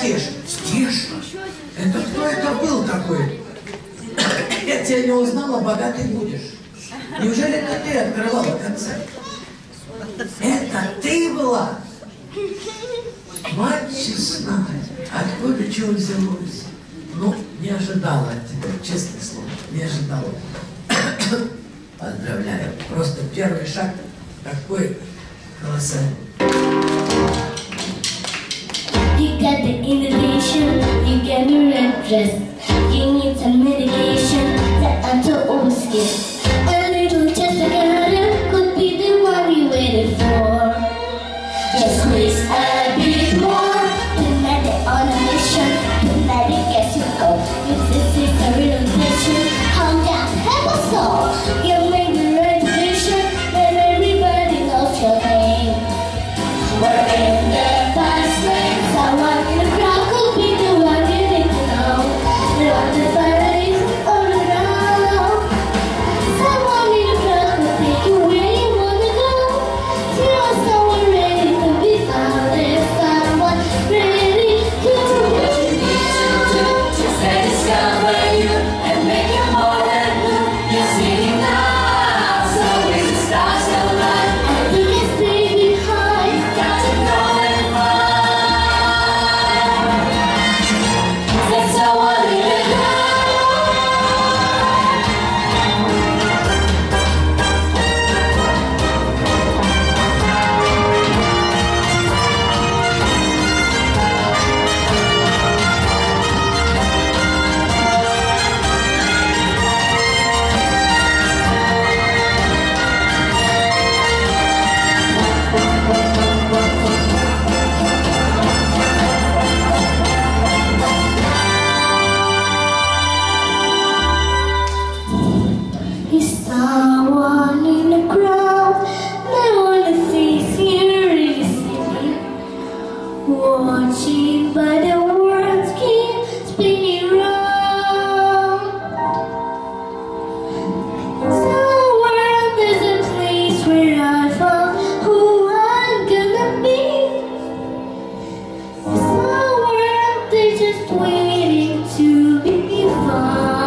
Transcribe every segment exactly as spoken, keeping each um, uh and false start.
Стеша. Стеша? Это кто это был такой? Я тебя не узнала, богатый будешь. Неужели это ты открывала концерт? Это ты была? Мать честная, откуда чего взялось? Ну, не ожидала от тебя, честное слово, не ожидала. Поздравляю, просто первый шаг такой колоссальный. You got the innovation, you got the red dress. You need some medication that I don't always get. A little test I got it, could be the one you waited for. Just squeeze a bit more. Tonight on a mission, tonight it gets you go. If this is a real mission, calm down, have a soul. You make the right decision, and everybody knows your name. We're in the fast lane, someone in the crowd could be the one you need to know. You want the fire all around. Someone in the crowd could take you where you wanna go. You are someone ready to be found. There's someone ready to do what you need to do. Just let discover you and make you more than blue. You're singing now, so is the stars align. And you can stay behind. Got to go and find. That's how I live it now. He's someone in the crowd, no one sees you really singing. Watching by the words keep spinning round. Somewhere there's a place where I found who I'm gonna be. Somewhere they're just waiting to be found.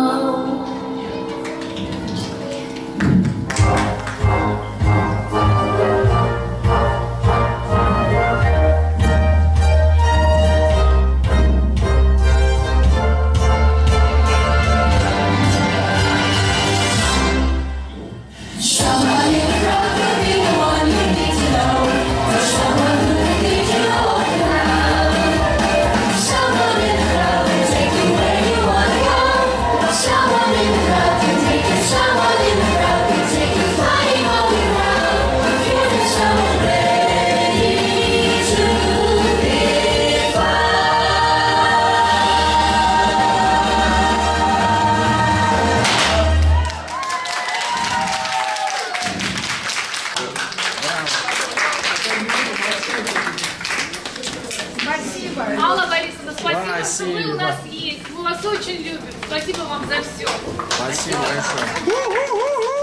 Someone in the crowd could be the one you need to know. Or someone who can lead you all around. Someone in the crowd can take you where you wanna go. Someone in the crowd can take you. Someone in the crowd can take you flying all around. You're someone ready to be found. Спасибо. Алла Борисовна, спасибо, что вы у нас есть. Мы вас очень любим. Спасибо вам за все. Спасибо большое.